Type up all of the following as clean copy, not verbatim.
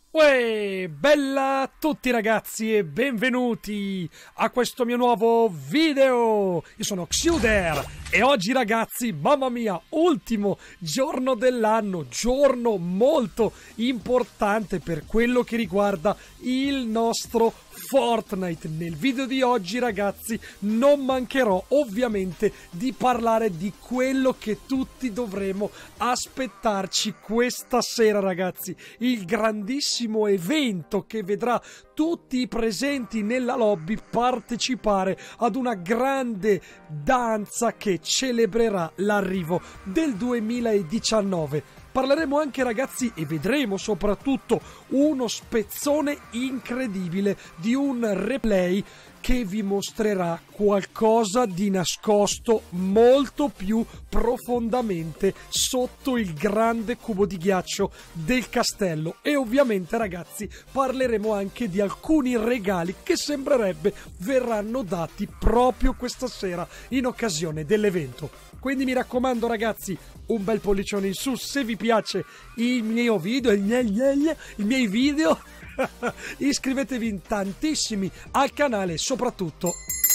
Uè, bella a tutti ragazzi e benvenuti a questo mio nuovo video. Io sono Xuder e oggi ragazzi, mamma mia, ultimo giorno dell'anno, giorno molto importante per quello che riguarda il nostro Fortnite. Nel video di oggi ragazzi non mancherò ovviamente di parlare di quello che tutti dovremo aspettarci questa sera ragazzi, il grandissimo evento che vedrà tutti i presenti nella lobby partecipare ad una grande danza che celebrerà l'arrivo del 2019. Parleremo anche ragazzi e vedremo soprattutto uno spezzone incredibile di un replay che vi mostrerà qualcosa di nascosto molto più profondamente sotto il grande cubo di ghiaccio del castello. E ovviamente ragazzi parleremo anche di alcuni regali che sembrerebbe verranno dati proprio questa sera in occasione dell'evento. Quindi mi raccomando ragazzi, un bel pollicione in su se vi piace il mio video, i miei video. Iscrivetevi in tantissimi al canale e soprattutto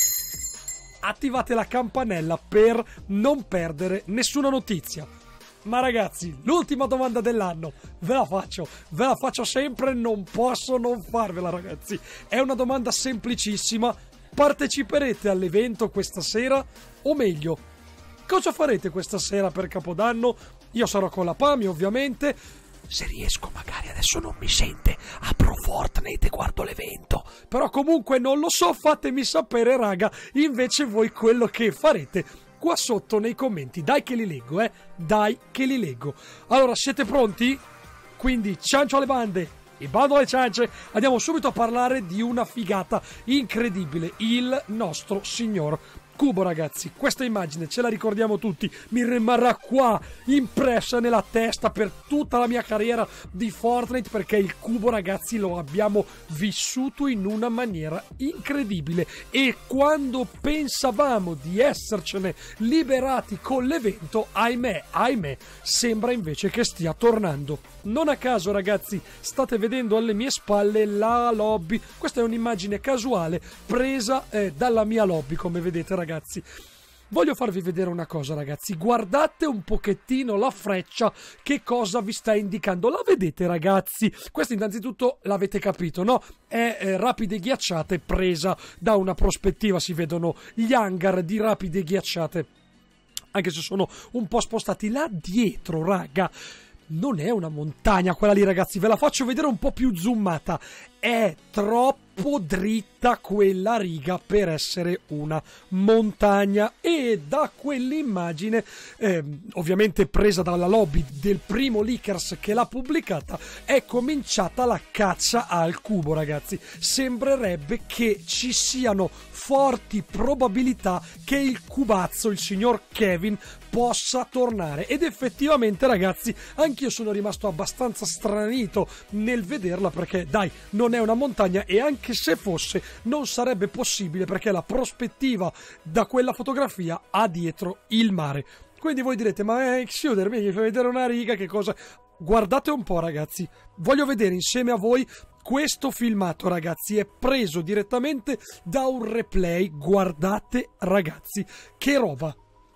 attivate la campanella per non perdere nessuna notizia. Ma ragazzi, l'ultima domanda dell'anno ve la faccio sempre, non posso non farvela ragazzi. È una domanda semplicissima: parteciperete all'evento questa sera? O meglio, cosa farete questa sera per Capodanno? Io sarò con la Pami ovviamente. Se riesco magari adesso non mi sente, apro Fortnite e guardo l'evento. Però comunque non lo so, fatemi sapere raga invece voi quello che farete qua sotto nei commenti. Dai che li leggo, dai che li leggo. Allora siete pronti? Quindi ciancio alle bande e bando alle ciance. Andiamo subito a parlare di una figata incredibile, il nostro signor cubo ragazzi. Questa immagine ce la ricordiamo tutti, mi rimarrà qua impressa nella testa per tutta la mia carriera di Fortnite, perché il cubo ragazzi lo abbiamo vissuto in una maniera incredibile e quando pensavamo di essercene liberati con l'evento, ahimè, sembra invece che stia tornando. Non a caso ragazzi state vedendo alle mie spalle la lobby. Questa è un'immagine casuale presa dalla mia lobby, come vedete ragazzi. Voglio farvi vedere una cosa ragazzi, guardate un pochettino la freccia, che cosa vi sta indicando. La vedete ragazzi? Questa innanzitutto l'avete capito, no? È rapide ghiacciate presa da una prospettiva, si vedono gli hangar di rapide ghiacciate, anche se sono un po' spostati là dietro raga. Non è una montagna quella lì ragazzi, ve la faccio vedere un po' più zoomata. È troppo dritta quella riga per essere una montagna e da quell'immagine ovviamente presa dalla lobby del primo leakers che l'ha pubblicata è cominciata la caccia al cubo ragazzi. Sembrerebbe che ci siano forti probabilità che il cubazzo, il signor Kevin, possa tornare ed effettivamente ragazzi anch'io sono rimasto abbastanza stranito nel vederla, perché dai, non è una montagna e anche se fosse non sarebbe possibile perché la prospettiva da quella fotografia ha dietro il mare. Quindi voi direte ma Xuder mi fai vedere una riga, che cosa? Guardate un po' ragazzi, voglio vedere insieme a voi questo filmato ragazzi, è preso direttamente da un replay. Guardate ragazzi che roba.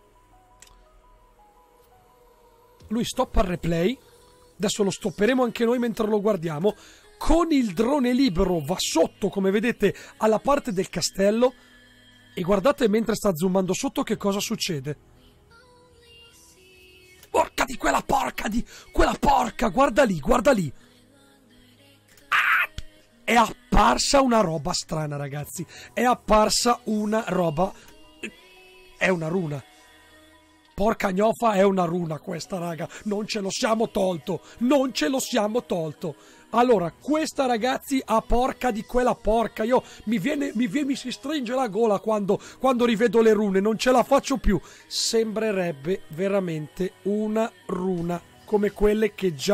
Lui stoppa il replay, adesso lo stopperemo anche noi mentre lo guardiamo. Con il drone libero va sotto, come vedete, alla parte del castello e guardate mentre sta zoomando sotto che cosa succede. Porca di quella porca, guarda lì. Ah! È apparsa una roba strana ragazzi, è apparsa una roba, è una runa. Porca gnofa, è una runa questa raga, non ce lo siamo tolto. Allora, questa ragazzi a porca di quella porca, io mi si stringe la gola quando rivedo le rune, non ce la faccio più. Sembrerebbe veramente una runa come quelle che già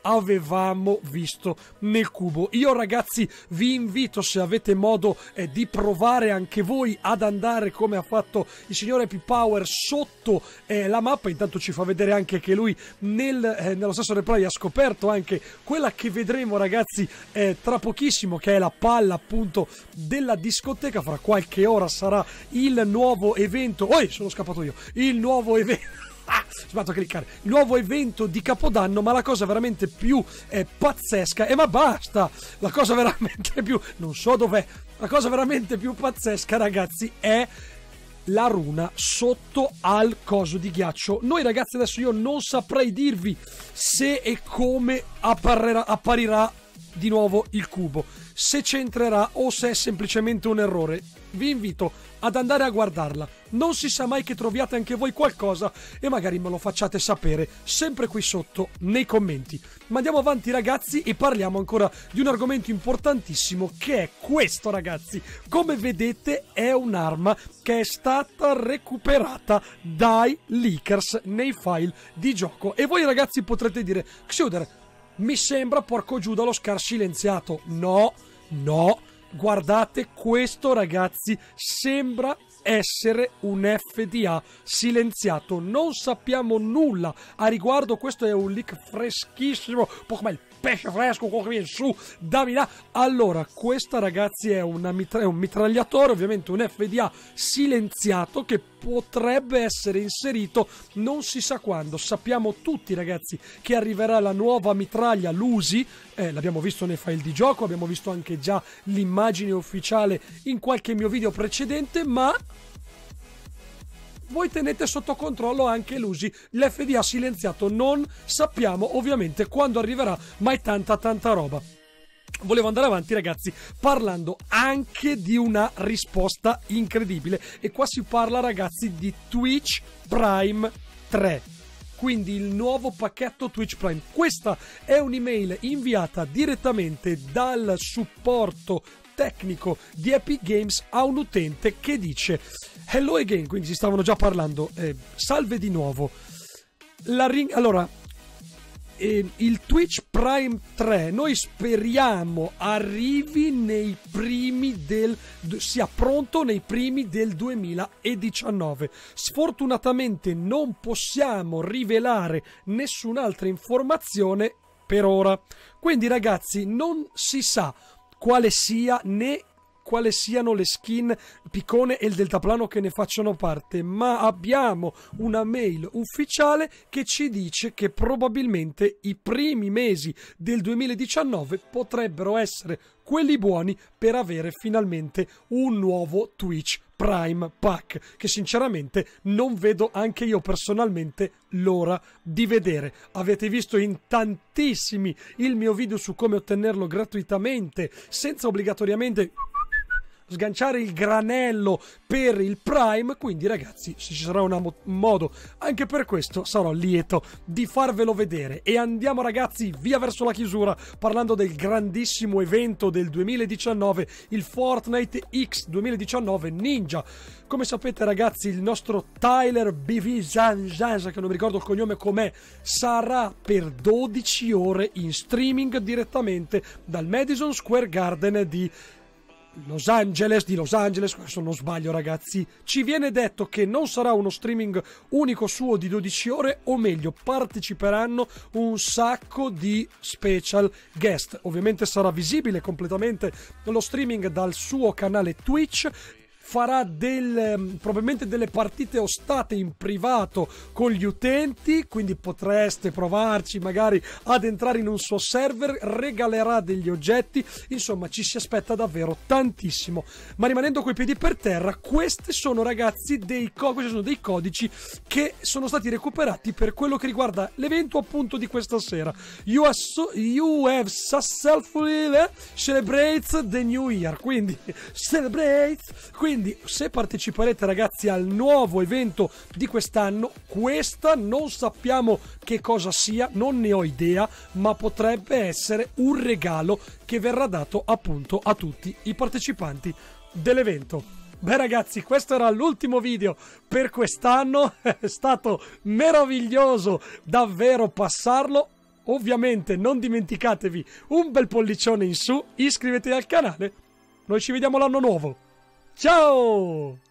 avevamo visto nel cubo. Io ragazzi vi invito, se avete modo di provare anche voi ad andare come ha fatto il signore Happy Power sotto la mappa. Intanto ci fa vedere anche che lui nello stesso replay ha scoperto anche quella che vedremo ragazzi tra pochissimo, che è la palla appunto della discoteca. Fra qualche ora sarà il nuovo evento, sono scappato io, il nuovo evento sbatto a cliccare, il nuovo evento di Capodanno. Ma la cosa veramente più pazzesca, ma basta, la cosa veramente più, non so dov'è, la cosa veramente più pazzesca ragazzi è la runa sotto al coso di ghiaccio. Noi ragazzi adesso io non saprei dirvi se e come apparirà di nuovo il cubo, se c'entrerà o se è semplicemente un errore. Vi invito ad andare a guardarla, non si sa mai che troviate anche voi qualcosa e magari me lo facciate sapere sempre qui sotto nei commenti. Ma andiamo avanti ragazzi e parliamo ancora di un argomento importantissimo, che è questo ragazzi. Come vedete è un'arma che è stata recuperata dai leakers nei file di gioco. E voi ragazzi potrete dire: Xuder, mi sembra porco Giuda lo Scar silenziato. No, guardate questo ragazzi, sembra essere un FDA silenziato. Non sappiamo nulla a riguardo, questo è un leak freschissimo, un po' come il pesce fresco che viene su da Milano. Allora, questa ragazzi è un mitragliatore, ovviamente un FDA silenziato che potrebbe essere inserito non si sa quando. Sappiamo tutti ragazzi che arriverà la nuova mitraglia, l'Uzi, l'abbiamo visto nei file di gioco, abbiamo visto anche già l'immagine ufficiale in qualche mio video precedente, ma voi tenete sotto controllo anche l'Uzi, l'FDA silenziato. Non sappiamo ovviamente quando arriverà, ma è tanta roba. Volevo andare avanti ragazzi parlando anche di una risposta incredibile, e qua si parla ragazzi di Twitch Prime 3, quindi il nuovo pacchetto Twitch Prime. Questa è un'email inviata direttamente dal supporto tecnico di Epic Games a un utente che dice: hello again, quindi si stavano già parlando, salve di nuovo. Allora, il Twitch Prime 3 noi speriamo arrivi sia pronto nei primi del 2019. Sfortunatamente non possiamo rivelare nessun'altra informazione per ora, quindi ragazzi non si sa quale sia né quali siano le skin, il piccone e il deltaplano che ne facciano parte, ma abbiamo una mail ufficiale che ci dice che probabilmente i primi mesi del 2019 potrebbero essere quelli buoni per avere finalmente un nuovo Twitch Prime Pack, che sinceramente non vedo anche io personalmente l'ora di vedere. Avete visto in tantissimi il mio video su come ottenerlo gratuitamente senza obbligatoriamente sganciare il granello per il Prime, quindi ragazzi se ci sarà un modo anche per questo sarò lieto di farvelo vedere. E andiamo ragazzi via verso la chiusura parlando del grandissimo evento del 2019, il Fortnite X 2019 Ninja. Come sapete ragazzi il nostro Tyler BV Zanza, che non mi ricordo il cognome com'è, sarà per 12 ore in streaming direttamente dal Madison Square Garden di Los Angeles, questo non sbaglio ragazzi. Ci viene detto che non sarà uno streaming unico suo di 12 ore, o meglio parteciperanno un sacco di special guest. Ovviamente sarà visibile completamente lo streaming dal suo canale Twitch. Farà probabilmente delle partite ostate in privato con gli utenti, quindi potreste provarci magari ad entrare in un suo server, regalerà degli oggetti, insomma ci si aspetta davvero tantissimo. Ma rimanendo coi piedi per terra, questi sono ragazzi dei codici che sono stati recuperati per quello che riguarda l'evento appunto di questa sera. You have successfully celebrated the new year, quindi se parteciperete ragazzi al nuovo evento di quest'anno, questa non sappiamo che cosa sia, non ne ho idea, ma potrebbe essere un regalo che verrà dato appunto a tutti i partecipanti dell'evento. Beh ragazzi, questo era l'ultimo video per quest'anno, è stato meraviglioso davvero passarlo. ovviamente non dimenticatevi un bel pollicione in su, iscrivetevi al canale. Noi ci vediamo l'anno nuovo. Ciao!